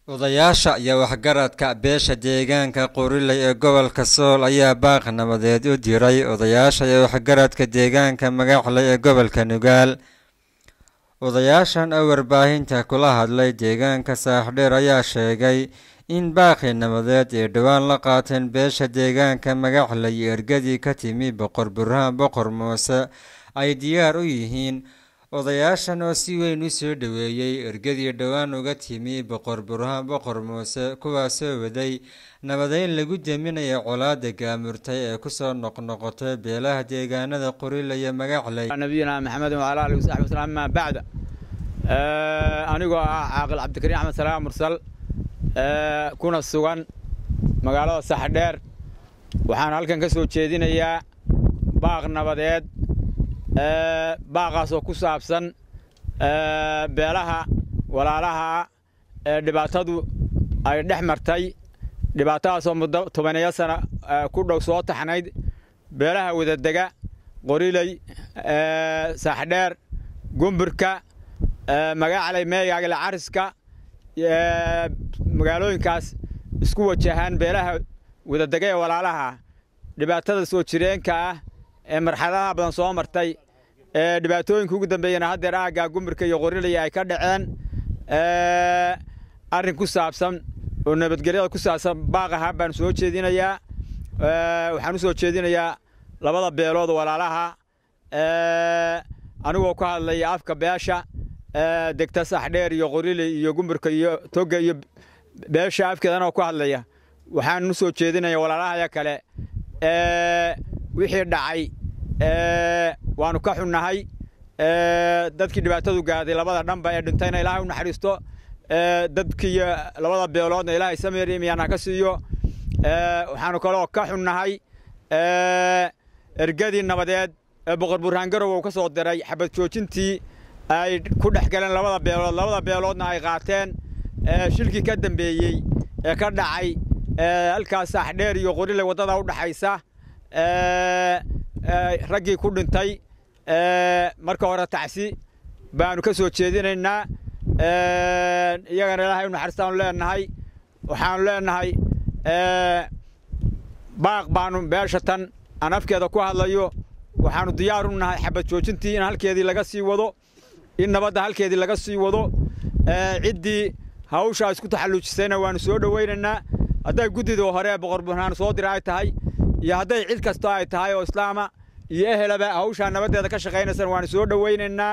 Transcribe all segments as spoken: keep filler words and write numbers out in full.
odayaasha iyo waxgaradka beesha deegaanka Qoriley ee gobolka Sool ayaa baaq nabadeed u diray odayaasha iyo waxgaradka deegaanka Magaxley ee gobolka Nugaal. Odayaashan oo warbaahinta kula hadlay deegaanka Saaxdheer ayaa sheegay in baaqi nabadeed ee dhawaan la qaateen beesha deegaanka Magaxley iyo ergadii ka timi Boqor Burhaan Boqor Muuse ay diyaar u yihiin. odayaashan oo si weyn u soo dhaweeyay ergadii dhawaan uga timi Boqor Burhaan Boqor Muuse kuwaasoo waday nabadeyn lagu deminayo colaadda gaamurtay ee ku soo noqnoqotay beelaha deegaanada Qoriley iyo Magaxley. nabiyina maxamed wa ala alihi wa sahbihi wasallam ma ba'da anigoo ah caaqil cabdikariim axmed salaam mursal kuna sugan magaalada Saaxdheer waxaan halkan ka soo jeedinayaa baaq nabadeed baaqaas oo ku saabsan beelaha walaalaha ee dhibaatadu ay dhex martay dhibaatadaas oo muddo tobaneeyo sano ku dhow soo taxnayd beelaha wadadega Qoriley Saaxdheer Gumburka Magaxley Meegaagla Cariska magaalooyinkaas isku wajahan beelaha wadadega ee walaalaha dhibaatada soo jireenka ah ee marxaladaha badan soo martay ee dhibaatooyinka ugu dambeeyana hadda aaga Gumburka iyo Qoriley ay ka dhaceen ee arrin ku saabsan oo nabadgelyada ku saabsan baaqaha baan soo jeedinayaa ee waxaan u soo jeedinayaa labada beelood walaalaha ee anigoo ka hadlay afka beesha ee degta Saaxdheer iyo Qoriley iyo Gumburka iyo Toga iyo beesha afkeedana ku hadlaya waxaan u soo jeedinayaa walaalaha kale ee wixii dhacay ee waanu ka xunnahay ee dadkii dhibaatadu gaaday labada dhanba ee dhintayna Ilaahay u naxariisto ee dadkii labada beeloodna Ilaahay sameeyay miyana ka siiyo ee waxaanu kale oo ka xunnahay ee ergadii nabadeed ee Boqor Burhaan Garow uu ka soo diray xabad joojintii ay ku dhaxgaleen labada beelood labada beeloodna ay qaateen ee shilkii ka dambeeyay ee ka dhacay ee halkaas Saaxdheer iyo Qoriley wadada u dhaxaysa ee ragii ku dhintay ee marka hore tacsi baanu ka soo jeedinaynaa ee iyagana Ilaahay u naxariistaan leenahay waxaan leenahay ee baaq baanu beeshatan aan afkeeda ku hadlayo waxaanu diyaar u nahay xabad joojintii in halkeedii laga sii wado in nabadda halkeedii laga sii wado ee cidii hawsha isku taxalluujisayna waanu soo dhaweynaynaa hadday gudida hore Boqor Burhaan soo diray tahay iyo hadday cid kasta ay tahay oo islaama iyo ehelaba hawsha nabadeeda ka shaqeynaysan waan soo dhaweynaynaa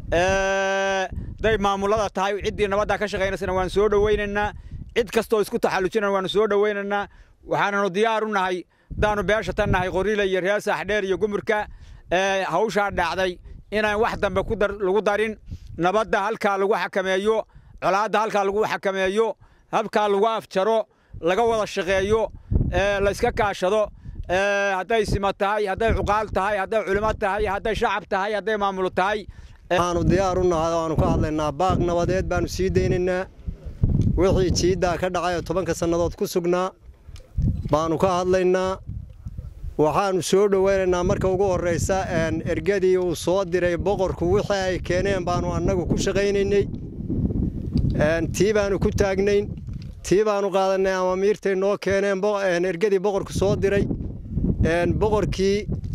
ee day maamulada tahay cidii nabadda ka shaqeynaysan waan soo dhaweynaynaa cid kasta oo isku taxalluujinayna waan soo dhaweynaynaa waxaanu diyaar u nahay daanu beesha tan nahay Qoriley iyo reer Saaxdheer iyo Gumburka ee hawsha dhacday inaan wax dambe ku dar lagu darin nabadda halka lagu xakameeyo colaadda halka lagu xakameeyo habka lagu afjaro laga wada shaqeeyo ee la iska kaashado ee haday sima tahay haday cuqaal tahay haday culimo tahay haday shacab tahay haday maamul tahay aanu diyaar u nahay oo aanu ka hadlaynaa baaq nabadeed baanu sii deynaynaa wixii jiida ka dhacay tobanka sanadood ku sugnaa baanu ka hadlaynaa waxaanu soo dhaweynaynaa marka ugu horeysa een ergadii uu soo diray boqorku wixii ay keeneen baanu annagu ku shaqeynaynay een tii baanu ku taagnayn tii baanu qaadanay ama miirtay noo keeneen een ergadii boqorku soo diray een boqorkii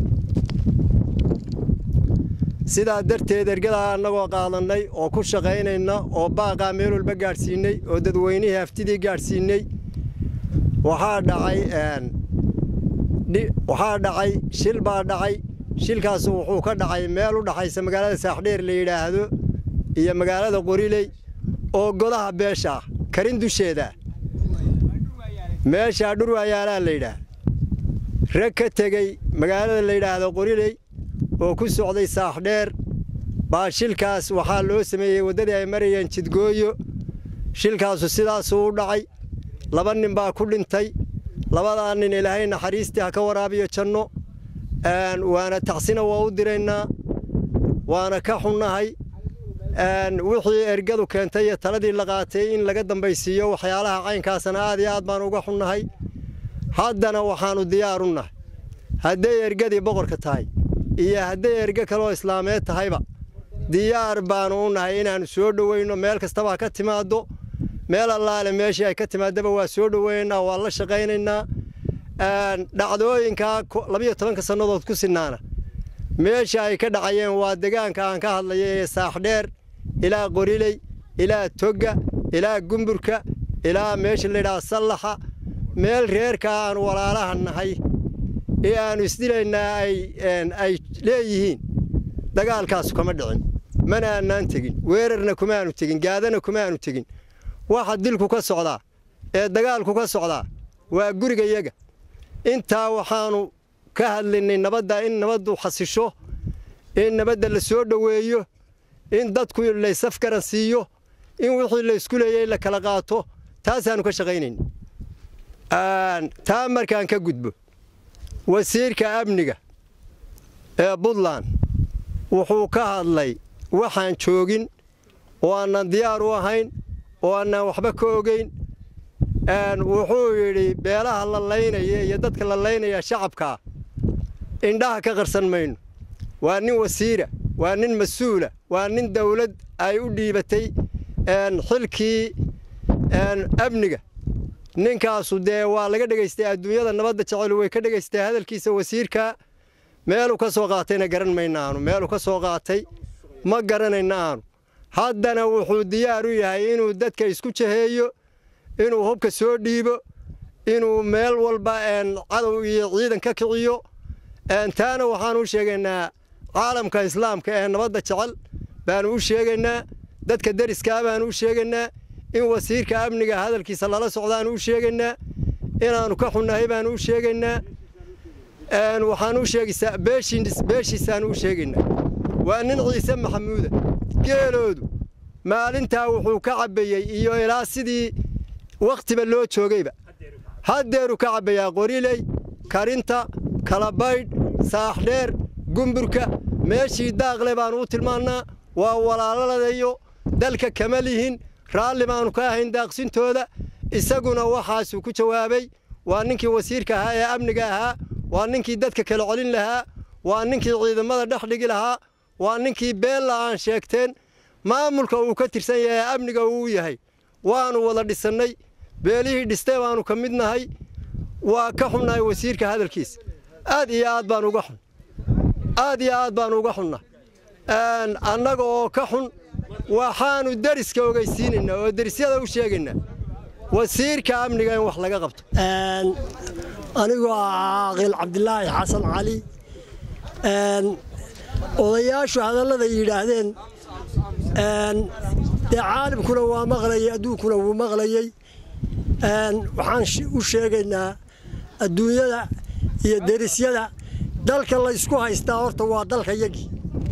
sidaa darteed ergada annagoo qaadanay oo ku shaqeynayna oo baaqa meel walba gaarsiinay oo dadweynaha haftidii gaarsiinay waxaa dhacay een waxaa dhacay shil baa dhacay shilkaas wuxuu ka dhacay meel u dhaxaysa magaalada Saaxdheer la yiraahdo iyo magaalada Qoriley oo godaha beesha karin dusheeda meesha dhurwaayaala la yiraahdo rag ka tagay magaalada la yiraahdo Qoriley oo ku socday Saaxdheer baa shilkaas waxaa loo sameeyay wadadii ay marayeen jidgooyo shilkaas sidaas uu dhacay laba nin baa ku dhintay labada nin Ilaahay naxariistii ha ka waraabiyo janno aan waana taxsina waa u direynaa waana ka xunnahay aan wixii ergadu keentay taladii la qaatay in laga dambaysiiyo waxyaalaha caynkaasna aad iyo aad baan uga xunnahay haddana waxaanu diyaar u nahay hadday ergadii boqorka tahay iyo hadday erga kale oo islaameed tahayba diyaar baanu u nahay inaanu soo dhaweyno meel kasta ka timaado meel allaale meeshii ay ka timaadaba waa soo dhaweynaa waa la shaqaynaynaa dhacdooyinka labiyo tobanka sannadood ku sinaana meesha ay ka dhacayeen waa deegaanka aan ka hadlayo ee Saaxdheer ilaa Qoriley ilaa Toga ilaa Gumburka ilaa meesha la yiraahdo Sallaxa meel reerka aan walaalaha nahay ee aan isdilaynaa ay ay leeyihiin dagaalkaas kuma dhicin mana aanan tagin weerarna kuma aanu tagin gaadana kuma aanu tagin waxa dilku ka socdaa ee dagaalku ka socdaa waa guriga iyaga inta waxaanu ka hadlaynay nabadda in nabaddu xasisho in nabadda la soo dhaweeyo in dadku la safkaran siiyo in wixii la isku leeyay la kala qaato taasaanu ka shaqaynayn aan taa markaan ka gudbo wasiirka amniga ee Puntland wuxuu ka hadlay waxaan joogin oo aan diyaar u ahayn oo aan waxba ka ogeyn aan wuxuu yiri beelaha la leynaya iyo dadka la leynaya shacabka indhaha ka qarsan mayno waa nin wasiira waa nin mas'uula waa nin dawlad ay u dhiibatay aan xilkii aan amniga ninkaasu dee waa laga dhageystay adduunyada nabadda jecel way ka dhageystay hadalkiisa wasiirka meelu ka soo qaatayna garan maynaano meelu ka soo qaatay ma garanaynaano haddana wuxuu diyaar u yahay inuu dadka isku jaheeyo inuu hubka soo dhiibo inuu meel walba aan cadow iyo ciidan ka kiciyo aan taana waxaan u sheegaynaa caalamka islaamka ee nabadda jecel baan u sheegaynaa dadka dariska baan u sheegaynaa in wasiirka amniga hadalkiisa lala socdaan u sheegaynaa inaanu ka xunnahay baan u sheegaynaa aan waxaan u sheegaysaa beeshin beeshiisaan u sheegaynaa waa nin Ciise Maxamuud geeloodu maalinta wuxuu ka cabayay iyo ilaa sidii waqtiba loo joogayba haddeeru ka cabayaa Qoriley Karinta Kalabayd Saaxdheer Gumburka meeshii daaqle baan u tilmaanaa waa walaaladayo dalka kamalihin raalli baan ka ahayn daaqsintooda isaguna waxaas ku jawaabay waa ninkii wasiirka ahaa ee amniga ahaa waa ninkii dadka kala celin lahaa waa ninkii ciidamada dhex dhigi lahaa waa ninkii beel aan sheegteen maamulka uu ka tirsan yahay amniga uu yahay waanu wada dhisanay beelihii dhistay waanu ka midnahay waa ka xunnahay wasiirka hadalkiisa aad iyo aad baan uga xun aad iyo aad baan uga xunna aan annaga oo ka xun waxaanu dariska ogeysiinaynaa oo darisyada u sheegaynaa wasiirka amniga in wax laga qabto aan anigu Aqil Cabdillaahi Xasan Cali aan odayaashu hadallada yiraahdeen aan caalamkuna waa maqlayay adduunkuna wuu maqlayay aan waxaan u sheegaynaa adduunyada iyo darisyada dalka la isku haystaa horta waa dalka yagi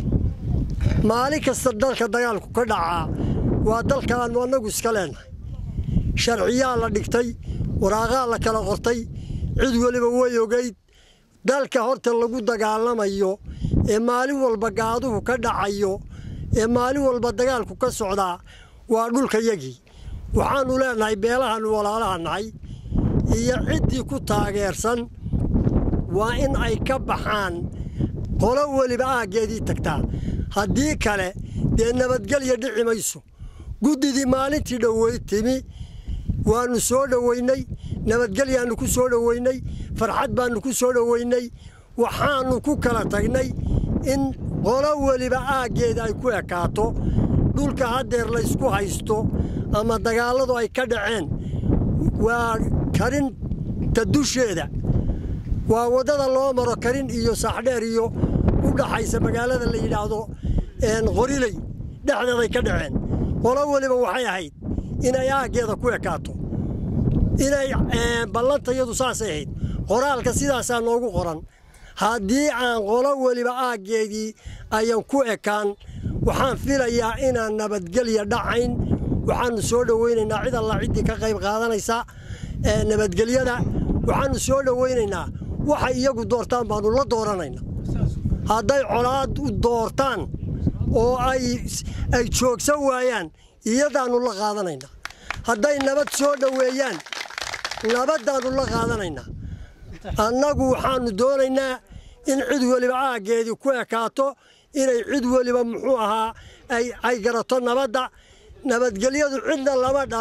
maalin kasta dalka dagaalku ka dhacaa waa dalkan anagu iska leenahay sharciyaa la dhigtay waraaqaa la kala qortay cid waliba way ogeyd dalka horta lagu dagaalamayo ee maalin walba gaaduhu ka dhacayo ee maalin walba dagaalku ka socdaa waa dhulka yagi waxaanu leenahay beelahan walaalaha nahay iyo ciddii ku taageersan waa in ay ka baxaan qolo waliba aageedii tagtaa haddii kale dee nabadgelyo dhici mayso guddidii maalintii dhoweyd timi waanu soo dhaweynay nabadgelyaanu ku soo dhaweynay farxad baanu ku soo dhaweynay waxaanu ku kala tagnay in qolo waliba aageeda ay ku ekaato dhulka haddeer la isku haysto ama dagaaladu ay ka dhaceen waa Karinta dusheeda waa wadada loo maro Karin iyo Saaxdheer iyo u dhaxaysa magaalada la yiraahdo een Qoriley dhaxdeeday ka dhaceen qolo waliba waxay ahayd inay aageeda ku ekaato inay ballantayadu saas ahayd qoraalka sidaas aan noogu qoran haddii aan qolo waliba aageedii ayaan ku ekaan waxaan filayaa inaan nabadgelyo dhacayn waxaanu soo dhaweynaynaa cid alla ciddii ka qayb qaadanaysa nabadgelyada waxaanu soo dhaweynaynaa waxa iyagu doortaan baanu la dooranaynaa hadday colaad u doortaan oo ay ay joogsan waayaan iyadaanu la qaadanaynaa hadday nabad soo dhaweeyaan nabadaanu la qaadanaynaa annagu waxaanu doonaynaa in cid waliba aageedii ku ekaato inay cid waliba muxuu ahaa ay ay garato nabadda nabadgelyadu cidna lama dhalan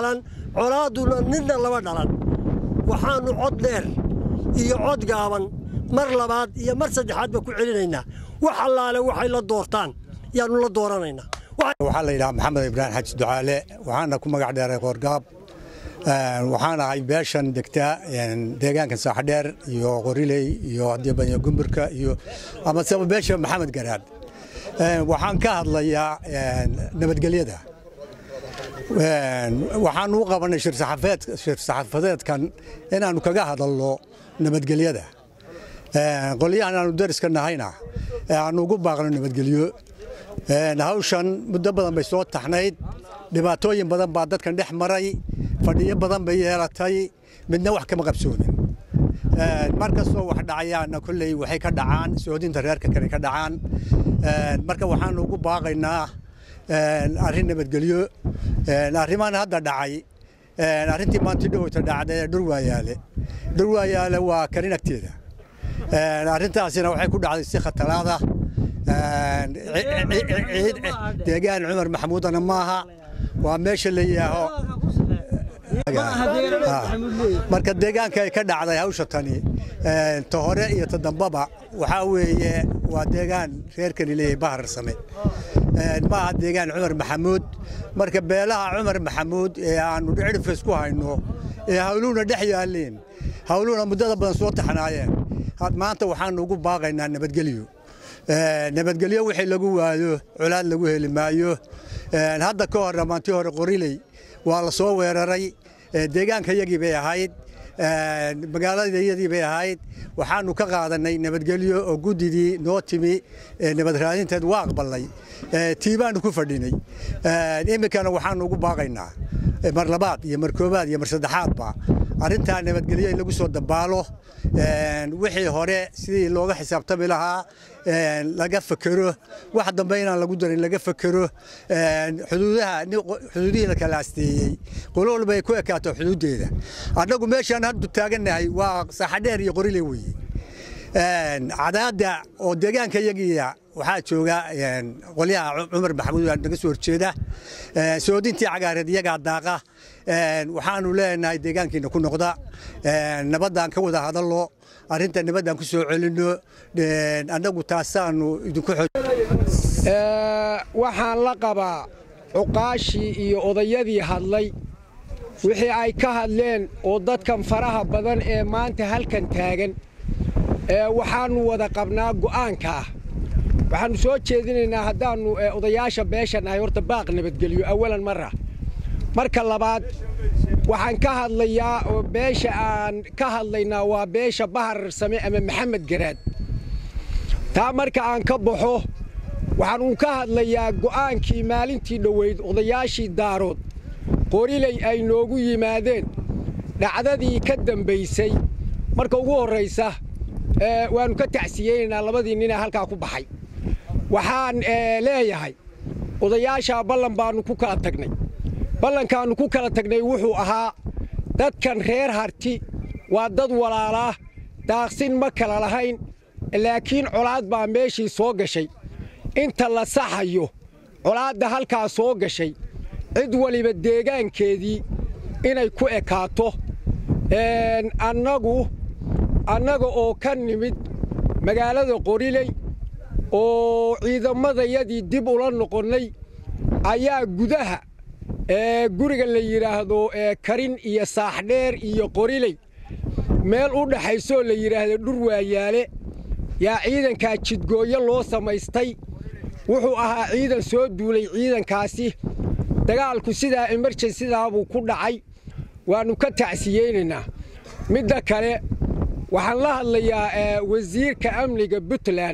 colaaduna ninna lama dhalan waxaannu cod dheer iyo cod gaaban mar labaad iyo mar saddexaadba ku celinaynaa wax allaale waxay la doortaan yaannu la dooranaynaa waxaa la yidhaha maxamed ibraahim xaji ducaale waxaana ku magac dheeray qoorgaab waxaan ahay beeshan degtaa deegaanka saaxdheer iyo qoriley iyo hadii gumburka iyo ama sabab beesha maxamed garaad waxaan ka hadlayaa nabadgelyada waxaan u qabanay shir saxafadeed shir saxafadeedkan inaanu kaga hadalno nabadgelyada qolyahan aanu dariska nahayna aanu ugu baaqno nabadgelyo hawshan muddo badan bay soo taxnayd dhibaatooyin badan baa dadkan dhex maray fadhiyo badan bay yeelatay midna wax kama qabsoonin markastoo wax dhacayaana kolley waxay ka dhacaan soodinta reerka kale ka dhacaan marka waxaanu ugu baaqaynaa arrin nabadgelyo arrimahan hadda dhacay arrintii maantii dhowta dhacday ee dhurwaayaale dhurwaayaale waa karin agteeda arrintaasina waxay ku dhacday si khatalaada deegaan cumar maxamuudana maaha waa meesha la yidhaaho marka deegaanka ay ka dhacday hawsha tani ta hore iyo ta dambaba waxaa weeye waa deegaan reerkani leeyahay bahar same maaha deegaan cumar maxamuud marka beelaha cumar maxamuud ee aanu cidhifka isku hayno ee hawluhuna dhex yaalleen hawluhuna muddada badan soo taxnaayeen maanta waxaanu ugu baaqaynaa nabadgelyo nabadgelyo wixii lagu waayo colaad lagu heli maayo hadda ka hor maantii hore qoriley waa la soo weeraray deegaanka yagii bay ahayd magaaladayadii bay ahayd waxaanu ka qaadanay nabadgelyo oo guddidii noo timi nabad raadinteed waa aqbalnay tiibaanu ku fadhinay iminkana waxaanu ugu baaqaynaa mar labaad iyo mar koobaad iyo mar saddexaadba arrintaa nabadgelyo in lagu soo dabaalo wixii hore sidii looga xisaabtami lahaa laga fakero wax dambe inaan lagu darin laga fakero xuduudaha xuduudihii la kala asteeyey qolo walba ay ku ekaato xuduudeeda annagu meeshaan haddu taagannahay waa saaxadheer iyo qorile weeye cadaadda oo deegaanka yagiya waxaa jooga qolyaha cumar maxamuud naga soo horjeeda soodintii cagaareed iyagaa daaqa waxaanu leenahay deegaankiina ku noqda nabaddaan ka wada hadalno arrinta nabaddaan ku soo celinno annagu taasaanu idinku waxaan la qabaa cuqaashii iyo odayadii hadlay wixii ay ka hadleen oo dadkan faraha badan ee maanta halkan taagan waxaannu wada qabnaa go'aankaa waxaannu soo jeedinaynaa haddaannu odayaasha beesha nahay horta baaq nabadgelyo awalan marra marka labaad waxaan ka hadlayaa oo beesha aan ka hadlaynaa waa beesha bahar same ama maxamed garaad taa marka aan ka baxo waxaan uun ka hadlayaa go'aankii maalintii dhoweyd odayaashii daarood qoriley ay noogu yimaadeen dhacdadii ka dambaysay marka ugu horraysa waannu ka tacsiyeynaynaa labadii ninee halkaa ku baxay waxaan leeyahay odayaashaa ballan baannu ku kala tagnay ballankaannu ku kala tagnay wuxuu ahaa dadkan reer harti waa dad walaalaa daaqsin ma kala lahayn laakiin colaad baa meeshii soo gashay inta la saxayo colaadda halkaa soo gashay cid waliba deegaankeedii inay ku ekaato annagu annaga oo ka nimid magaalada qoriley oo ciidamadayadii dib ula noqonnay ayaa gudaha guriga la yidhaahdo karin iyo saaxdheer iyo qoriley meel u dhaxaysoo la yidhaahdo dhurwaayaale yaa ciidankaa jidgooyo loo samaystay wuxuu ahaa ciidan soo duulay ciidankaasi dagaalku sidaa emerjensidaabuu ku dhacay waannu ka tacsiyeynaynaa midda kale waxaan la hadlayaa wasiirka amniga puntland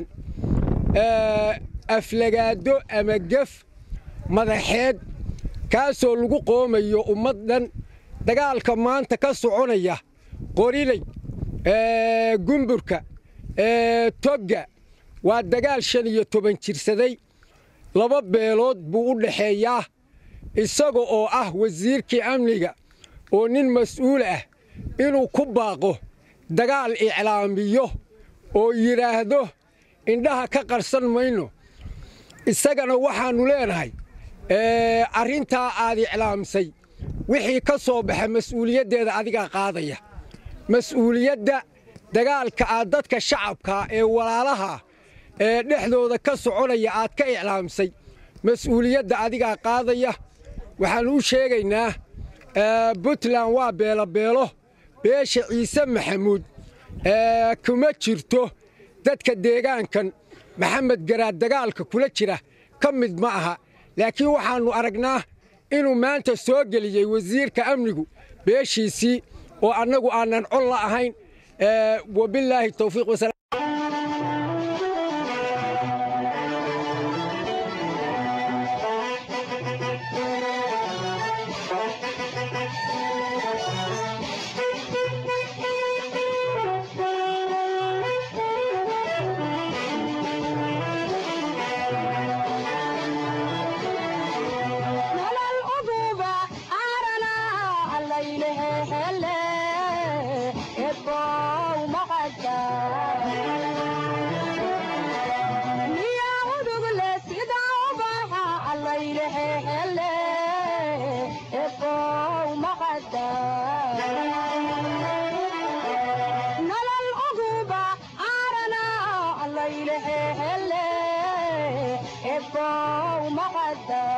aflagaado ama gef madaxeed kaasoo lagu qoomayo ummaddan dagaalka maanta ka soconaya qoriley gumburka togga waa dagaal shan iyo toban jirsaday laba beelood buu u dhaxeeyaa isaga oo ah wasiirkii amniga oo nin mas'uul ah inuu ku baaqo dagaal iclaamiyo oo yidhaahdo indhaha ka qarsan mayno isagana waxaannu leenahay arrintaa aad iclaamsay wixii ka soo baxa mas'uuliyaddeeda adigaa qaadaya mas'uuliyadda dagaalka aad dadka shacabka ee walaalaha ee dhexdooda ka soconaya aad ka iclaamsay mas'uuliyadda adigaa qaadaya waxaan u sheegaynaa Puntland waa beelo beelo beesha Ciise Maxamuud ee kuma jirto dadka deegaankan Maxamed Garaad dagaalka kula jira ka mid ma aha laakiin waxaanu aragnaa inuu maanta soo galiyay wasiirka amnigu beeshiisii oo annagu aanan col la ahayn wabilaahi tawfiiq wasalaam If